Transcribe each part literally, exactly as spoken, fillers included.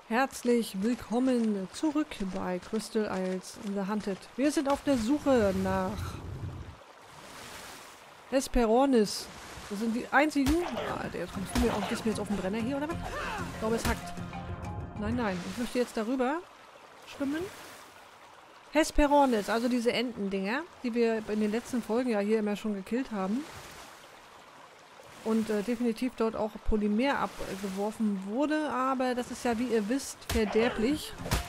Herzlich willkommen zurück bei Crystal Isles in the Hunted. Wir sind auf der Suche nach Hesperornis. Das sind die einzigen... Alter, jetzt kommst du mir auf, gehst mir jetzt auf den Brenner hier, oder was? Ich glaube, es hackt. Nein, nein. Ich möchte jetzt darüber schwimmen. Hesperornis, also diese Entendinger, die wir in den letzten Folgen ja hier immer schon gekillt haben. Und äh, definitiv dort auch Polymer abgeworfen wurde, aber das ist ja, wie ihr wisst, verderblich.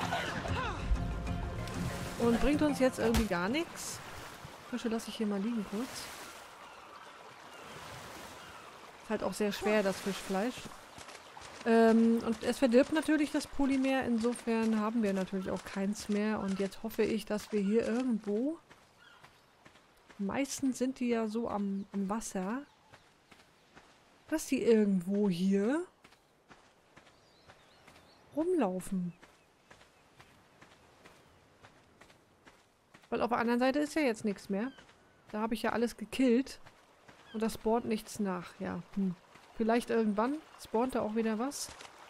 Und bringt uns jetzt irgendwie gar nichts. Fische lasse ich hier mal liegen kurz. Ist halt auch sehr schwer, das Fischfleisch. Ähm, und es verdirbt natürlich das Polymer, insofern haben wir natürlich auch keins mehr. Und jetzt hoffe ich, dass wir hier irgendwo... Meistens sind die ja so am, am Wasser... dass die irgendwo hier rumlaufen. Weil auf der anderen Seite ist ja jetzt nichts mehr. Da habe ich ja alles gekillt. Und da spawnt nichts nach. Ja, hm. Vielleicht irgendwann spawnt da auch wieder was.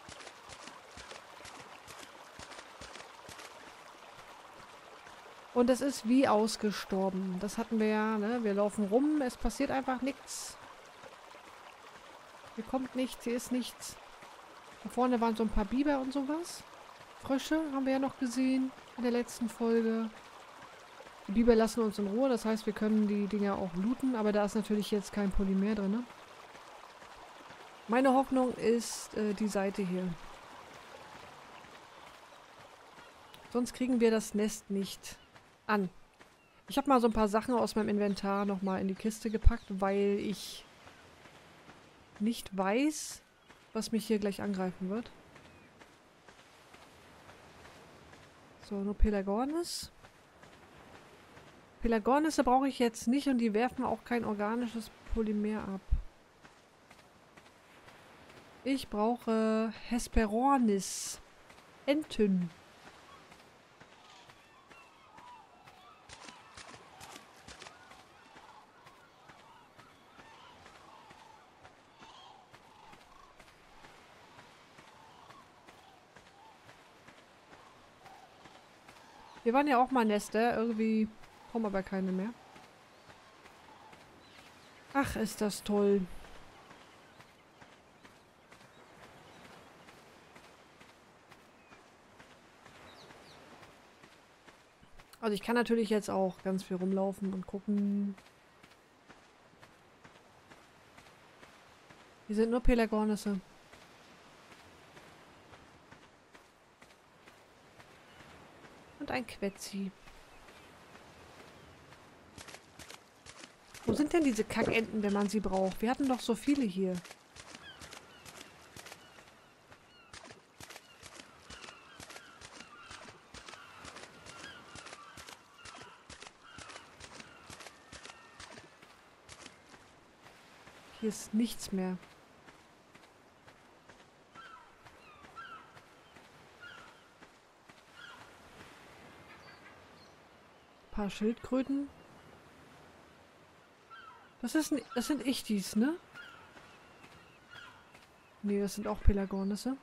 Und das ist wie ausgestorben. Das hatten wir ja, ne? Wir laufen rum, es passiert einfach nichts. Hier kommt nichts, hier ist nichts. Da vorne waren so ein paar Biber und sowas. Frösche haben wir ja noch gesehen in der letzten Folge. Die Biber lassen uns in Ruhe, das heißt, wir können die Dinger auch looten, aber da ist natürlich jetzt kein Polymer drin. Ne? Meine Hoffnung ist äh, die Seite hier. Sonst kriegen wir das Nest nicht an. Ich habe mal so ein paar Sachen aus meinem Inventar nochmal in die Kiste gepackt, weil ich nicht weiß, was mich hier gleich angreifen wird. So, nur Pelagornis. Pelagornisse brauche ich jetzt nicht und die werfen auch kein organisches Polymer ab. Ich brauche Hesperornis. Enten. Wir waren ja auch mal Nester. Irgendwie kommen aber keine mehr. Ach, ist das toll. Also ich kann natürlich jetzt auch ganz viel rumlaufen und gucken. Hier sind nur Pelagornisse. Und ein Quetzi. Wo sind denn diese Kackenten, wenn man sie braucht? Wir hatten doch so viele hier. Hier ist nichts mehr. Ein paar Schildkröten. Das, ist ein, das sind Ichtis, ne? Ne, das sind auch Pelagornisse.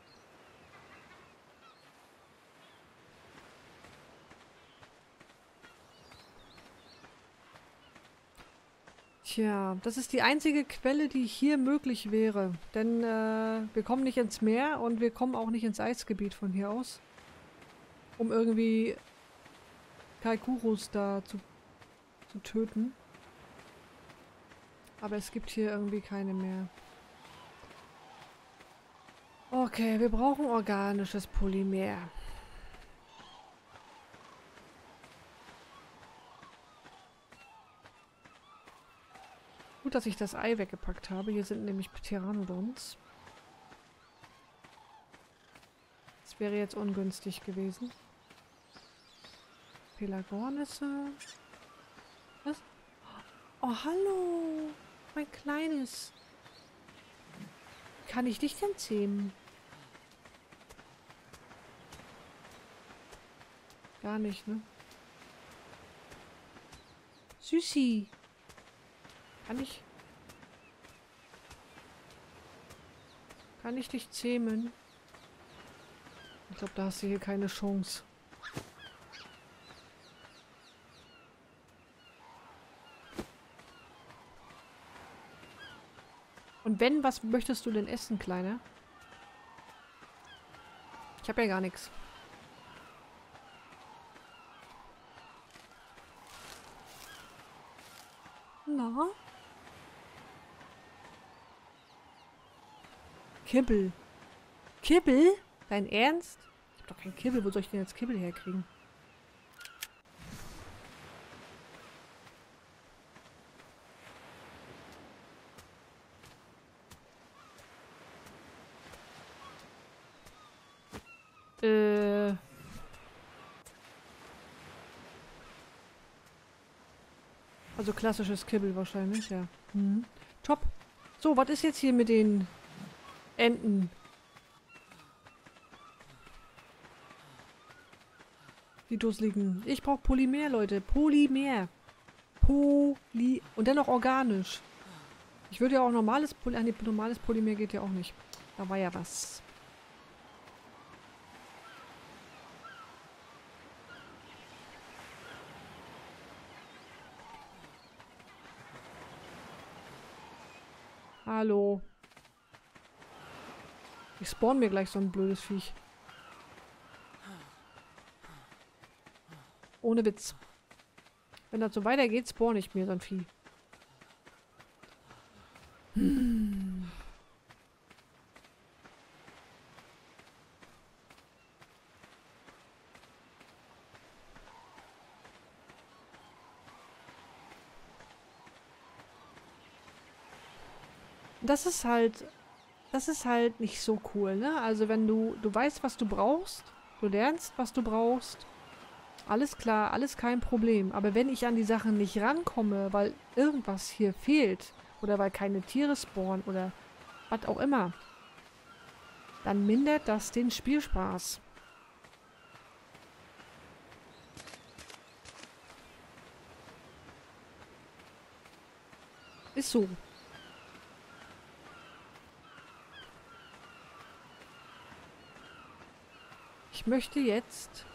Tja, das ist die einzige Quelle, die hier möglich wäre. Denn äh, wir kommen nicht ins Meer und wir kommen auch nicht ins Eisgebiet von hier aus. Um irgendwie Kaikurus da zu, zu töten. Aber es gibt hier irgendwie keine mehr. Okay, wir brauchen organisches Polymer. Gut, dass ich das Ei weggepackt habe. Hier sind nämlich Pteranodons. Das wäre jetzt ungünstig gewesen. Pelagornisse. Was? Oh, hallo. Mein Kleines. Kann ich dich denn zähmen? Gar nicht, ne? Süßi. Kann ich... Kann ich dich zähmen? Ich glaube, da hast du hier keine Chance. Und wenn, was möchtest du denn essen, Kleiner? Ich habe ja gar nichts. Na? Kibbel. Kibbel? Dein Ernst? Ich hab doch keinen Kibbel. Wo soll ich denn jetzt Kibbel herkriegen? Äh... Also klassisches Kibbel wahrscheinlich, ja. Mhm. Top. So, was ist jetzt hier mit den Enten? Die dusseligen. Ich brauche Polymer, Leute. Polymer. Poly... Und dennoch organisch. Ich würde ja auch normales Polymer... Ah, nee, normales Polymer geht ja auch nicht. Da war ja was. Hallo. Ich spawn mir gleich so ein blödes Viech. Ohne Witz. Wenn das so weitergeht, spawn ich mir so ein Vieh. Hm. Das ist halt... Das ist halt nicht so cool, ne? Also wenn du... Du weißt, was du brauchst. Du lernst, was du brauchst. Alles klar, alles kein Problem. Aber wenn ich an die Sachen nicht rankomme, weil irgendwas hier fehlt, oder weil keine Tiere spawnen, oder was auch immer, dann mindert das den Spielspaß. Ist so. Ich möchte jetzt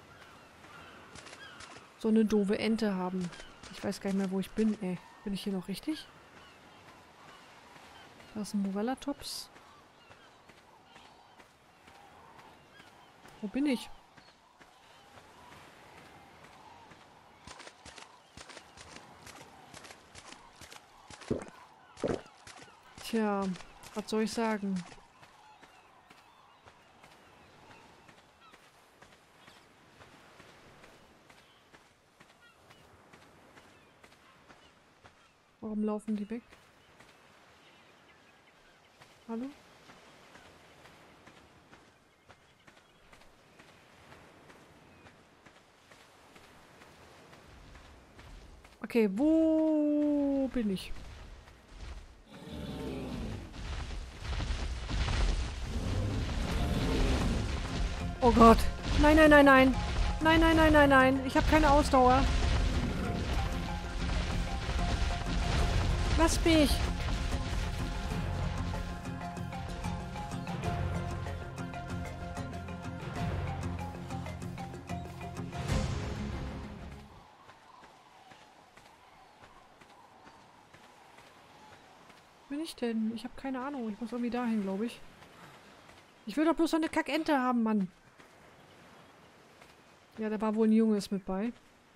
so eine doofe Ente haben. Ich weiß gar nicht mehr, wo ich bin, ey. Bin ich hier noch richtig? Da ist ein Morella-Tops. Wo bin ich? Tja, was soll ich sagen? Warum laufen die weg? Hallo? Okay, wo bin ich? Oh Gott. Nein, nein, nein, nein. Nein, nein, nein, nein, nein. Ich habe keine Ausdauer. Lass mich. Bin ich denn? Ich habe keine Ahnung. Ich muss irgendwie dahin, glaube ich. Ich will doch bloß so eine Kackente haben, Mann. Ja, da war wohl ein Junges mit bei.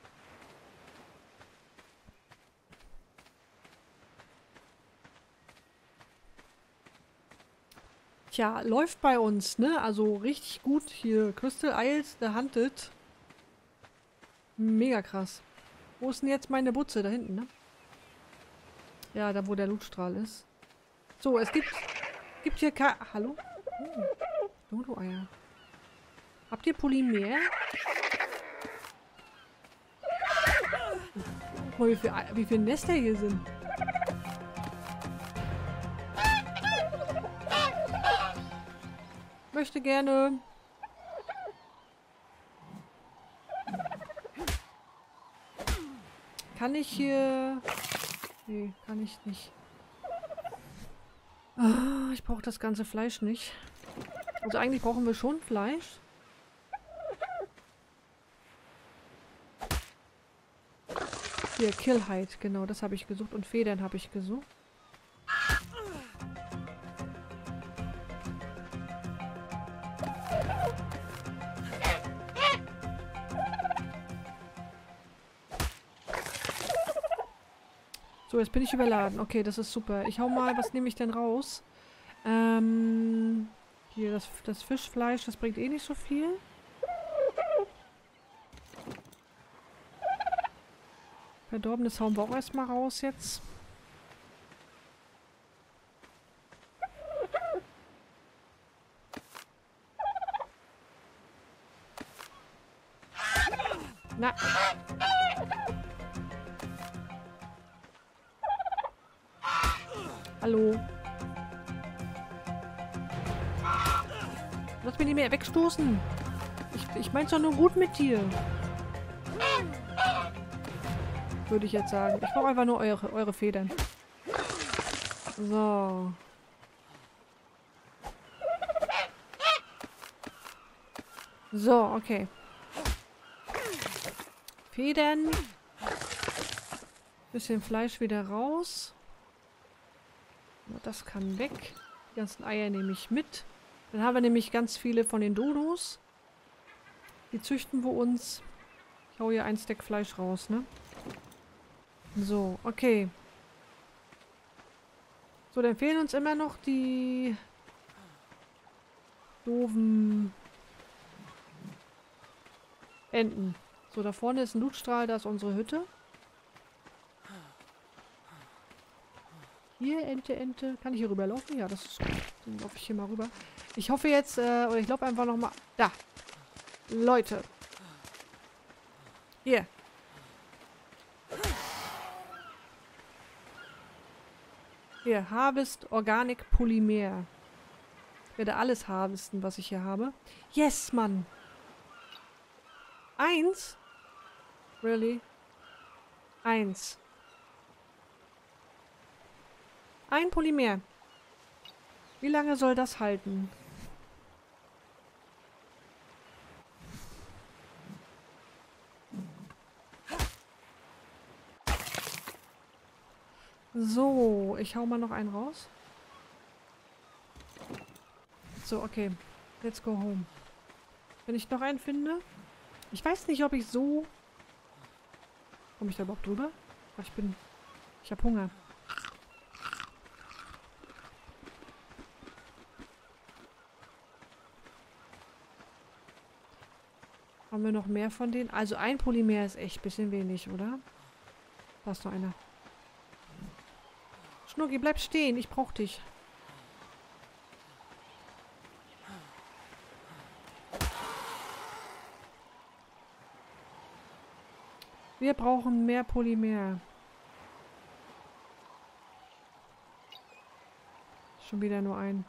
Tja, läuft bei uns, ne? Also richtig gut hier. Crystal Isles, der Hunted. Mega krass. Wo ist denn jetzt meine Butze? Da hinten, ne? Ja, da wo der Lootstrahl ist. So, es gibt, gibt hier kein... Hallo? Oh, Dodo-Eier. Habt ihr Polymer? Oh, wie viele wie viel Nester hier sind. Möchte gerne. Kann ich hier... Nee, kann ich nicht. Ah, ich brauche das ganze Fleisch nicht. Also eigentlich brauchen wir schon Fleisch. Hier, Killhide, genau, das habe ich gesucht. Und Federn habe ich gesucht. So, jetzt bin ich überladen. Okay, das ist super. Ich hau mal, was nehme ich denn raus? Ähm, hier, das, das Fischfleisch, das bringt eh nicht so viel. Verdorbenes hauen wir auch erstmal raus jetzt. Na. Hallo. Lass mich nicht mehr wegstoßen. Ich, ich mein's doch nur gut mit dir. Würde ich jetzt sagen. Ich brauche einfach nur eure, eure Federn. So. So, okay. Federn. Bisschen Fleisch wieder raus. Das kann weg. Die ganzen Eier nehme ich mit. Dann haben wir nämlich ganz viele von den Dodos. Die züchten wir uns. Ich hau hier ein Stack Fleisch raus, ne? So, okay. So, dann fehlen uns immer noch die doofen Enten. So, da vorne ist ein Lootstrahl, da ist unsere Hütte. Hier, Ente, Ente. Kann ich hier rüberlaufen? Ja, das ist gut. Dann laufe ich hier mal rüber. Ich hoffe jetzt, äh, oder ich laufe einfach nochmal... Da. Leute. Hier. Hier, Harvest Organic Polymer. Ich werde alles harvesten, was ich hier habe. Yes, Mann. Eins? Really? Eins. Ein Polymer. Wie lange soll das halten? So, ich hau mal noch einen raus. So, okay. Let's go home. Wenn ich noch einen finde. Ich weiß nicht, ob ich so... Komme ich da überhaupt drüber? Ich bin... Ich habe Hunger. Haben wir noch mehr von denen? Also ein Polymer ist echt ein bisschen wenig, oder? Da ist noch einer. Schnucki, bleib stehen. Ich brauch dich. Wir brauchen mehr Polymer. Schon wieder nur ein.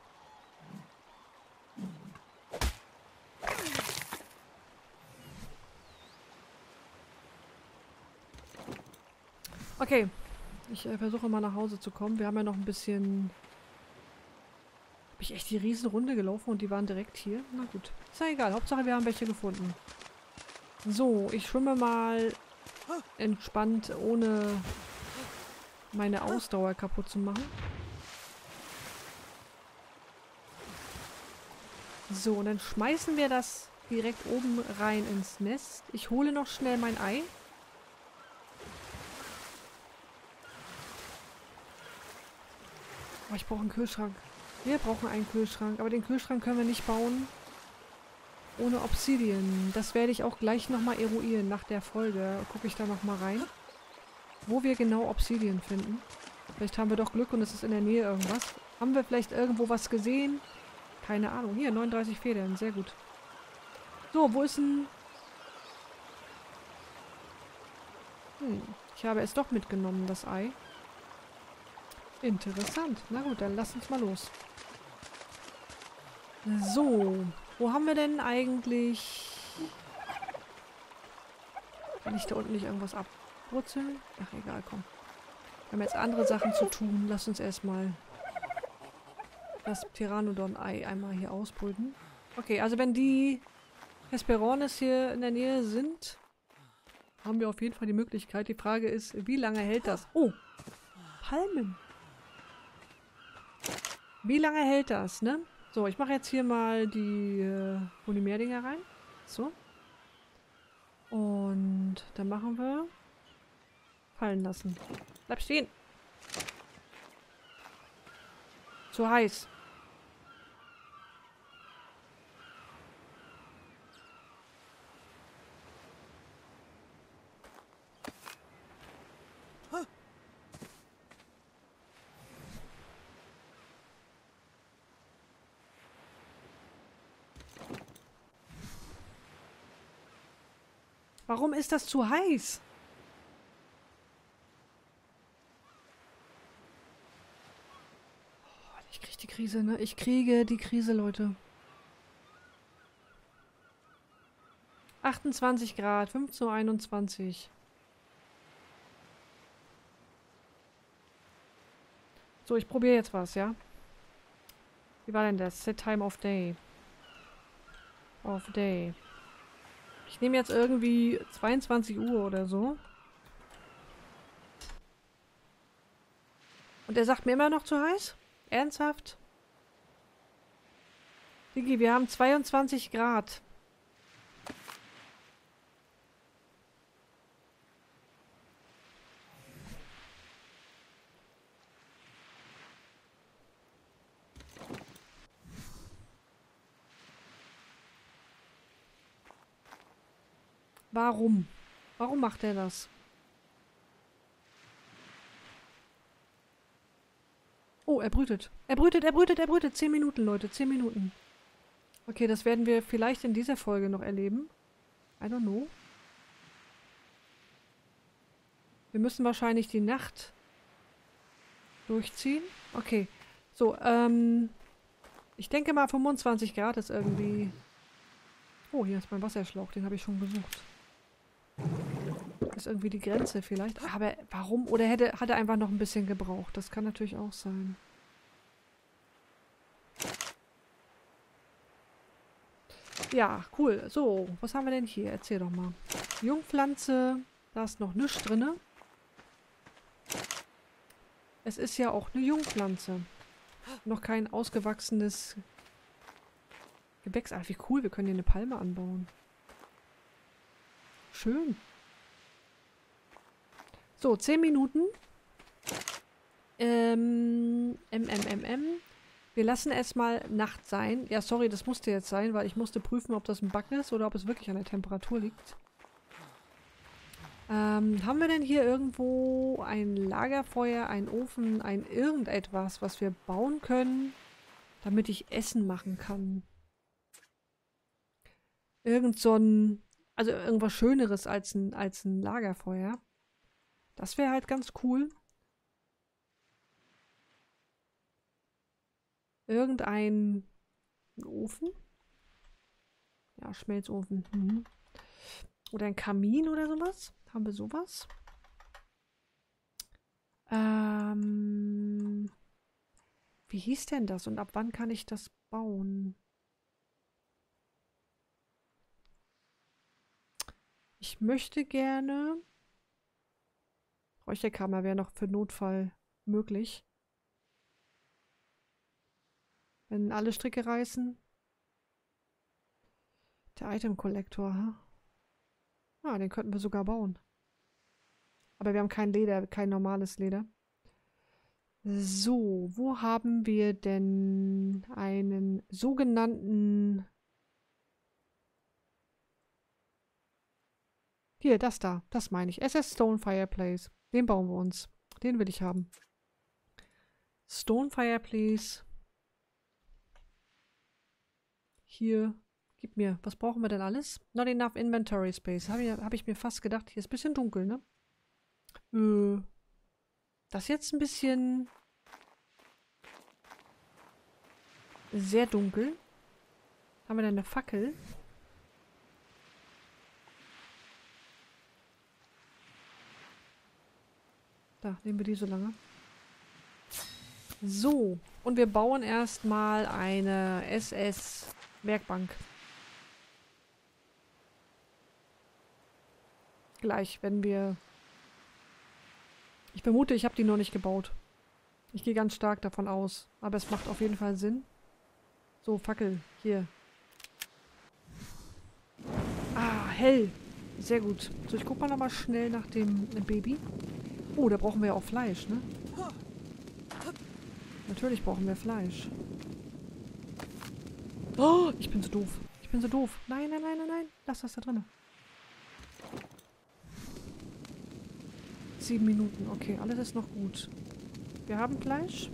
Okay. Ich äh, versuche mal nach Hause zu kommen. Wir haben ja noch ein bisschen... Habe ich echt die Riesenrunde gelaufen und die waren direkt hier? Na gut. Ist ja egal. Hauptsache wir haben welche gefunden. So, ich schwimme mal entspannt, ohne meine Ausdauer kaputt zu machen. So, und dann schmeißen wir das direkt oben rein ins Nest. Ich hole noch schnell mein Ei. Oh, ich brauche einen Kühlschrank. Wir brauchen einen Kühlschrank, aber den Kühlschrank können wir nicht bauen ohne Obsidian. Das werde ich auch gleich nochmal eruieren nach der Folge. Gucke ich da nochmal rein, wo wir genau Obsidian finden. Vielleicht haben wir doch Glück und es ist in der Nähe irgendwas. Haben wir vielleicht irgendwo was gesehen? Keine Ahnung. Hier, neununddreißig Federn. Sehr gut. So, wo ist denn... Hm, ich habe es doch mitgenommen, das Ei. Interessant. Na gut, dann lass uns mal los. So, wo haben wir denn eigentlich... Kann ich da unten nicht irgendwas abbrutzeln? Ach, egal, komm. Wir haben jetzt andere Sachen zu tun. Lass uns erstmal das Pteranodon-Ei einmal hier ausbrüten. Okay, also wenn die Hesperornis hier in der Nähe sind, haben wir auf jeden Fall die Möglichkeit. Die Frage ist, wie lange hält das? Oh, Palmen. Wie lange hält das, ne? So, ich mache jetzt hier mal die äh, Polymerdinger rein. So. Und dann machen wir fallen lassen. Bleib stehen. Zu heiß. Warum ist das zu heiß? Oh, ich kriege die Krise, ne? Ich kriege die Krise, Leute. achtundzwanzig Grad, fünfzehn Uhr einundzwanzig. So, ich probiere jetzt was, ja? Wie war denn das? Set Time of Day. Of Day. Ich nehme jetzt irgendwie zweiundzwanzig Uhr oder so. Und er sagt mir immer noch zu heiß? Ernsthaft? Digi, wir haben zweiundzwanzig Grad. Warum? Warum macht er das? Oh, er brütet. Er brütet, er brütet, er brütet. Zehn Minuten, Leute. Zehn Minuten. Okay, das werden wir vielleicht in dieser Folge noch erleben. I don't know. Wir müssen wahrscheinlich die Nacht durchziehen. Okay. So, ähm... ich denke mal fünfundzwanzig Grad ist irgendwie... Oh, hier ist mein Wasserschlauch. Den habe ich schon gesucht. Ist irgendwie die Grenze vielleicht. Aber warum? Oder hätte, hat er einfach noch ein bisschen gebraucht. Das kann natürlich auch sein. Ja, cool. So, was haben wir denn hier? Erzähl doch mal. Jungpflanze. Da ist noch nichts drin. Es ist ja auch eine Jungpflanze. Noch kein ausgewachsenes Gewächs. Ach, wie cool. Wir können hier eine Palme anbauen. Schön. So, zehn Minuten. Ähm, M, M, M, M. Wir lassen erstmal Nacht sein. Ja, sorry, das musste jetzt sein, weil ich musste prüfen, ob das ein Bug ist oder ob es wirklich an der Temperatur liegt. Ähm, haben wir denn hier irgendwo ein Lagerfeuer, einen Ofen, ein irgendetwas, was wir bauen können, damit ich Essen machen kann? Irgend so ein, also irgendwas Schöneres als ein, als ein Lagerfeuer. Das wäre halt ganz cool. Irgendein Ofen? Ja, Schmelzofen. Mhm. Oder ein Kamin oder sowas? Haben wir sowas? Ähm, wie hieß denn das und ab wann kann ich das bauen? Ich möchte gerne... Räucherkammer wäre noch für Notfall möglich. Wenn alle Stricke reißen. Der Item Collector, ha? Ah, den könnten wir sogar bauen. Aber wir haben kein Leder, kein normales Leder. So, wo haben wir denn einen sogenannten... Hier, das da. Das meine ich. S S Stone Fireplace. Den bauen wir uns. Den will ich haben. Stone Fireplace. Hier. Gib mir. Was brauchen wir denn alles? Not enough Inventory Space. Habe ich, hab ich mir fast gedacht. Hier ist ein bisschen dunkel, ne? Äh. Das ist jetzt ein bisschen... sehr dunkel. Haben wir denn eine Fackel? Da, nehmen wir die so lange. So. Und wir bauen erstmal eine S S-Werkbank. Gleich, wenn wir... Ich vermute, ich habe die noch nicht gebaut. Ich gehe ganz stark davon aus. Aber es macht auf jeden Fall Sinn. So, Fackel. Hier. Ah, hell. Sehr gut. So, ich guck mal nochmal schnell nach dem Baby. Oh, da brauchen wir ja auch Fleisch, ne? Natürlich brauchen wir Fleisch. Oh, ich bin so doof. Ich bin so doof. Nein, nein, nein, nein, nein. Lass das da drin. Sieben Minuten. Okay, alles ist noch gut. Wir haben Fleisch.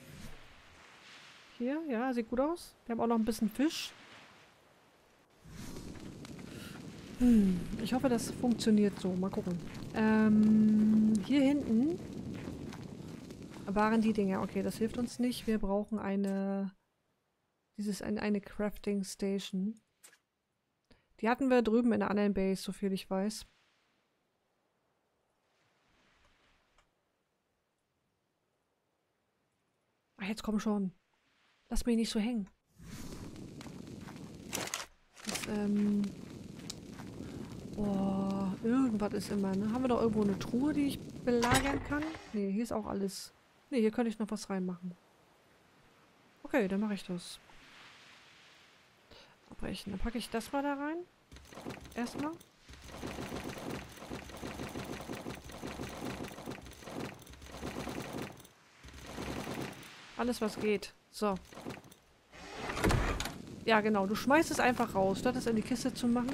Hier, ja, sieht gut aus. Wir haben auch noch ein bisschen Fisch. Hm, ich hoffe, das funktioniert so. Mal gucken. Ähm, hier hinten waren die Dinger. Okay, das hilft uns nicht. Wir brauchen eine... Dieses, eine, eine Crafting Station. Die hatten wir drüben in der anderen Base, soviel ich weiß. Ach, jetzt komm schon. Lass mich nicht so hängen. Das, ähm... Boah, irgendwas ist immer, ne? Haben wir doch irgendwo eine Truhe, die ich belagern kann? Ne, hier ist auch alles... Ne, hier könnte ich noch was reinmachen. Okay, dann mache ich das. Abbrechen. Dann packe ich das mal da rein. Erstmal. Alles, was geht. So. Ja, genau. Du schmeißt es einfach raus, statt es in die Kiste zu machen.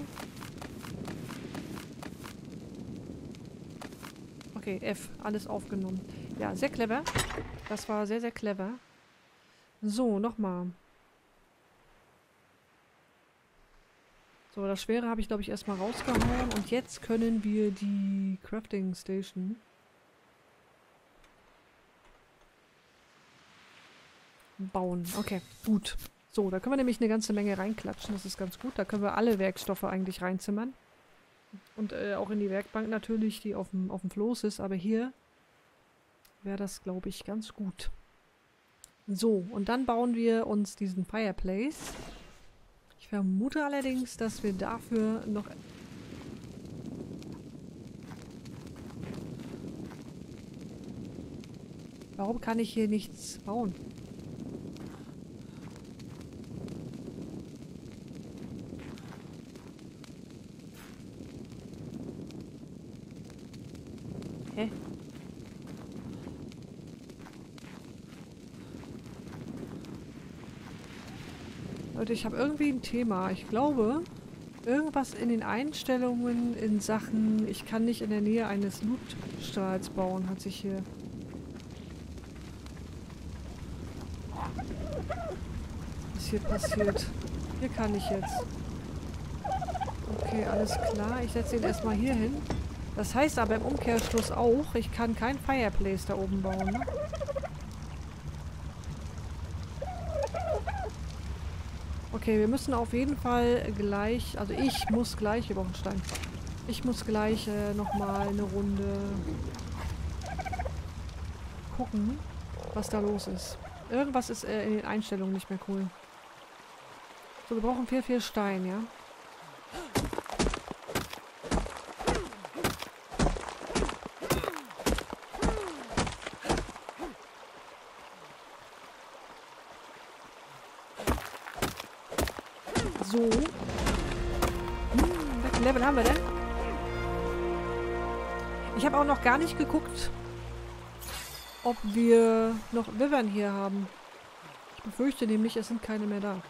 Okay, F. Alles aufgenommen. Ja, sehr clever. Das war sehr, sehr clever. So, nochmal. So, das Schwere habe ich, glaube ich, erstmal rausgehauen. Und jetzt können wir die Crafting Station... bauen. Okay, gut. So, da können wir nämlich eine ganze Menge reinklatschen. Das ist ganz gut. Da können wir alle Werkstoffe eigentlich reinzimmern. Und äh, auch in die Werkbank natürlich, die auf dem, auf dem Floß ist. Aber hier wäre das, glaube ich, ganz gut. So, und dann bauen wir uns diesen Fireplace. Ich vermute allerdings, dass wir dafür noch... Warum kann ich hier nichts bauen? Hä? Leute, ich habe irgendwie ein Thema. Ich glaube, irgendwas in den Einstellungen in Sachen, ich kann nicht in der Nähe eines Lootstrahls bauen, hat sich hier... Was ist hier passiert? Hier kann ich jetzt. Okay, alles klar. Ich setze ihn erstmal hier hin. Das heißt aber im Umkehrschluss auch, ich kann kein Fireplace da oben bauen, ne? Okay, wir müssen auf jeden Fall gleich, also ich muss gleich, wir brauchen Stein. Ich muss gleich äh, nochmal eine Runde gucken, was da los ist. Irgendwas ist äh, in den Einstellungen nicht mehr cool. So, wir brauchen vier, vier Stein, ja? So. Hm, welchen Level haben wir denn? Ich habe auch noch gar nicht geguckt, ob wir noch Wyvern hier haben. Ich befürchte nämlich, es sind keine mehr da.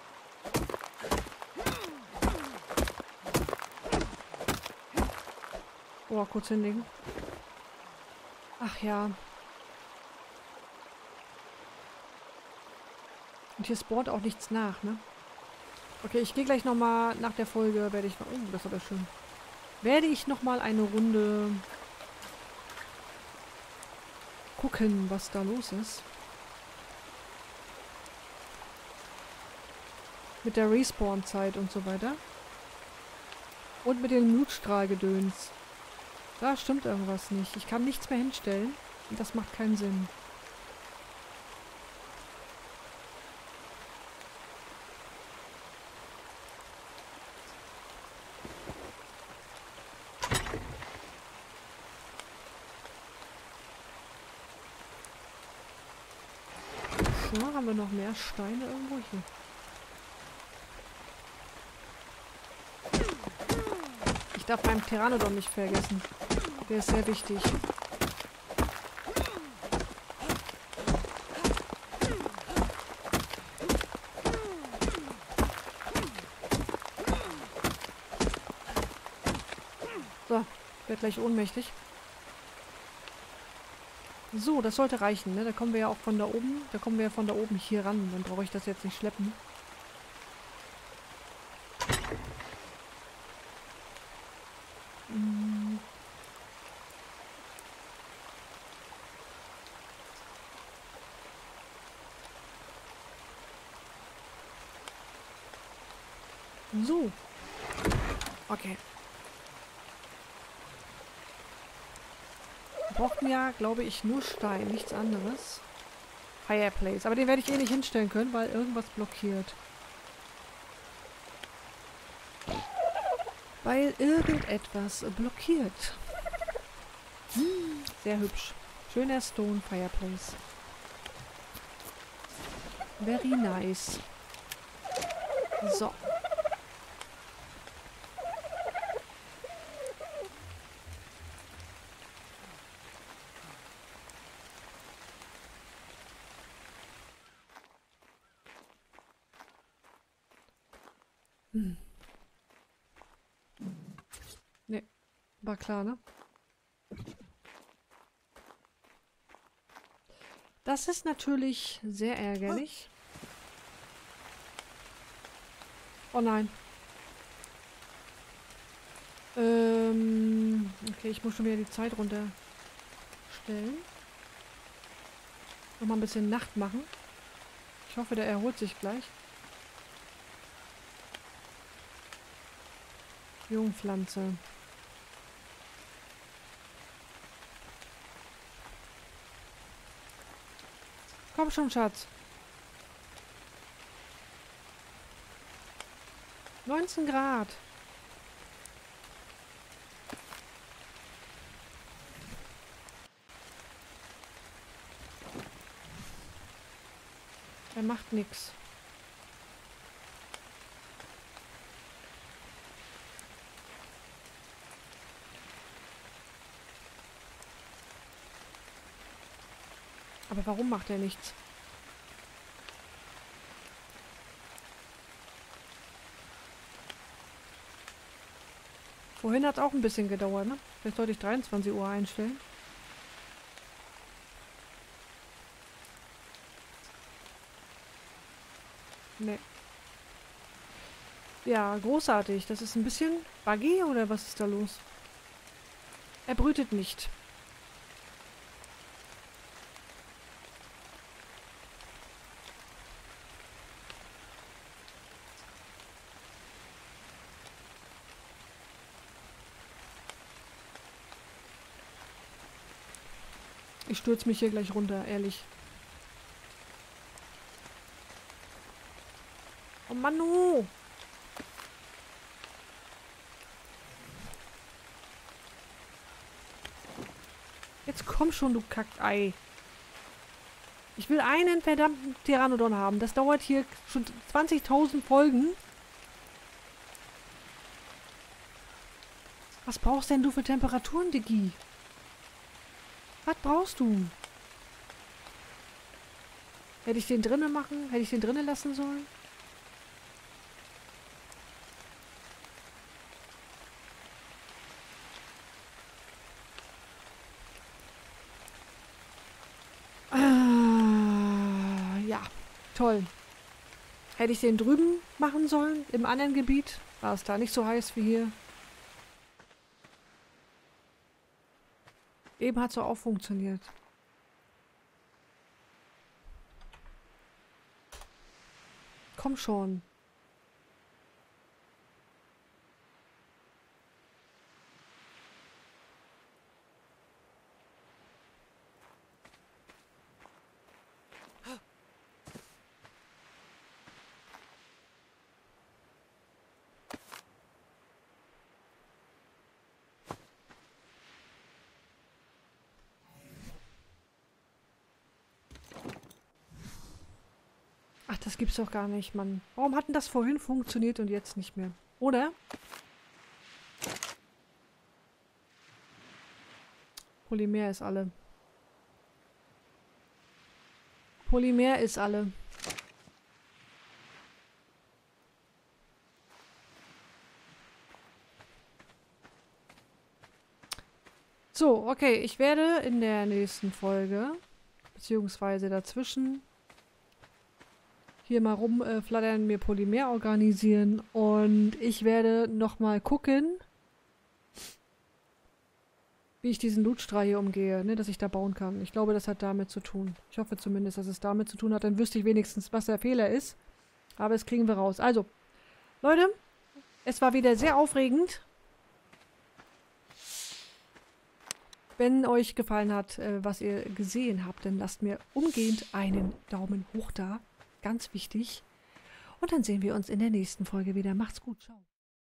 Oh, kurz hinlegen. Ach ja. Und hier spawnt auch nichts nach, ne? Okay, ich gehe gleich nochmal nach der Folge, werde ich noch... Oh, das ist aber schön. Werde ich nochmal eine Runde gucken, was da los ist. Mit der Respawn-Zeit und so weiter. Und mit dem Blutstrahlgedöns. Da stimmt irgendwas nicht. Ich kann nichts mehr hinstellen. Und das macht keinen Sinn. So, haben wir noch mehr Steine irgendwo hier? Ich darf meinen Pteranodon nicht vergessen. Der ist sehr wichtig. So, ich werde gleich ohnmächtig. So, das sollte reichen, ne? Da kommen wir ja auch von da oben. Da kommen wir ja von da oben hier ran. Dann brauche ich das jetzt nicht schleppen. Hm. So. Okay. Wir brauchten ja, glaube ich, nur Stein, nichts anderes. Fireplace. Aber den werde ich eh nicht hinstellen können, weil irgendwas blockiert. Weil irgendetwas blockiert. Hm, sehr hübsch. Schöner Stone Fireplace. Very nice. So. Hm. Ne, war klar, ne? Das ist natürlich sehr ärgerlich. Oh nein. Ähm, okay, ich muss schon wieder die Zeit runterstellen. Nochmal ein bisschen Nacht machen. Ich hoffe, der erholt sich gleich. Jungpflanze. Komm schon, Schatz. neunzehn Grad. Er macht nichts. Aber warum macht er nichts? Vorhin hat es auch ein bisschen gedauert, ne? Vielleicht sollte ich dreiundzwanzig Uhr einstellen. Nee. Ja, großartig. Das ist ein bisschen buggy, oder was ist da los? Er brütet nicht. Ich stürze mich hier gleich runter, ehrlich. Oh Manu! Jetzt komm schon, du Kackei. Ich will einen verdammten Pteranodon haben. Das dauert hier schon zwanzigtausend Folgen. Was brauchst denn du für Temperaturen, Diggi? Was brauchst du? Hätte ich den drinnen machen? Hätte ich den drinnen lassen sollen? Ah, ja, toll. Hätte ich den drüben machen sollen, im anderen Gebiet? War es da nicht so heiß wie hier? Eben hat es auch funktioniert. Komm schon. das gibt's doch gar nicht, Mann. Warum hat denn das vorhin funktioniert und jetzt nicht mehr? Oder? Polymer ist alle. Polymer ist alle. So, okay, ich werde in der nächsten Folge, beziehungsweise dazwischen, hier mal rumflattern, äh, mir Polymer organisieren und ich werde nochmal gucken, wie ich diesen Lootstrahl hier umgehe, ne, dass ich da bauen kann. Ich glaube, das hat damit zu tun. Ich hoffe zumindest, dass es damit zu tun hat. Dann wüsste ich wenigstens, was der Fehler ist. Aber das kriegen wir raus. Also, Leute, es war wieder sehr aufregend. Wenn euch gefallen hat, äh, was ihr gesehen habt, dann lasst mir umgehend einen Daumen hoch da. Ganz wichtig. Und dann sehen wir uns in der nächsten Folge wieder. Macht's gut. Ciao.